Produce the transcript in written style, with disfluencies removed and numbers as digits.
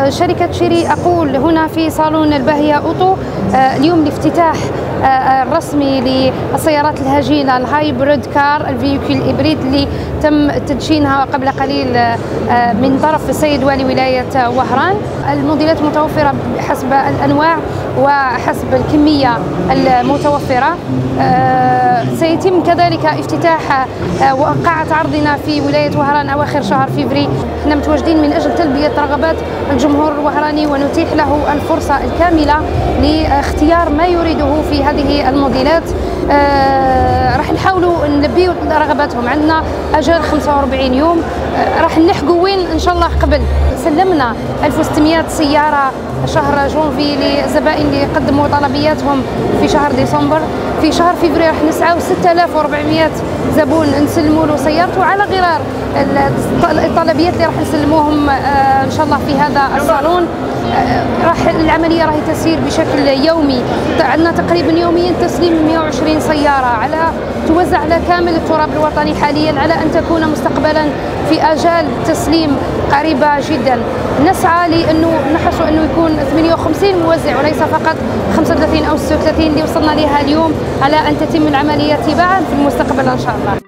شركة شيري أقول هنا في صالون الباهية أوتو اليوم الافتتاح الرسمي للسيارات الهجينة الهايبريد كار الفيكول الإبريد اللي تم تدشينها قبل قليل من طرف السيد والي ولاية وهران. الموديلات متوفرة حسب الأنواع وحسب الكمية المتوفرة. سيتم كذلك افتتاح قاعة عرضنا في ولاية وهران أواخر شهر فبراير. احنا متواجدين من أجل تلبية رغبات الجمهور الوهراني ونتيح له الفرصة الكاملة لاختيار ما يريده في هذه الموديلات. راح نحاولوا نلبيوا رغباتهم. عندنا أجل 45 يوم، راح نلحقوا وين إن شاء الله قبل. سلمنا 1600 سيارة شهر جونفي للزبائن اللي قدموا طلبياتهم في شهر ديسمبر. في شهر فبراير راح نسعوا 6400 زبون نسلموا له سيارته على غرار الطلبيات اللي راح نسلموهم ان شاء الله في هذا الصالون. راح العمليه راهي تسير بشكل يومي. عندنا تقريبا يوميا تسليم 120 سياره على توزع على كامل التراب الوطني حاليا، على ان تكون مستقبلا في اجال تسليم قريبه جدا. نسعى لانه نحرص انه يكون 58 موزع وليس فقط 35 او 36 اللي وصلنا لها اليوم، على ان تتم العمليه تباعا في المستقبل ان شاء الله.